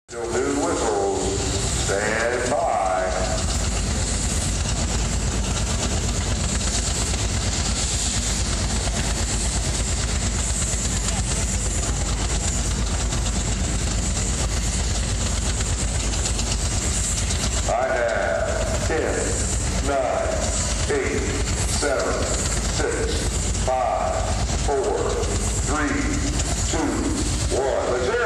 Till noon whistles, stand by. I have 10, 9, 8, 7, 6, 5, 4, 3, 2, 1. Let's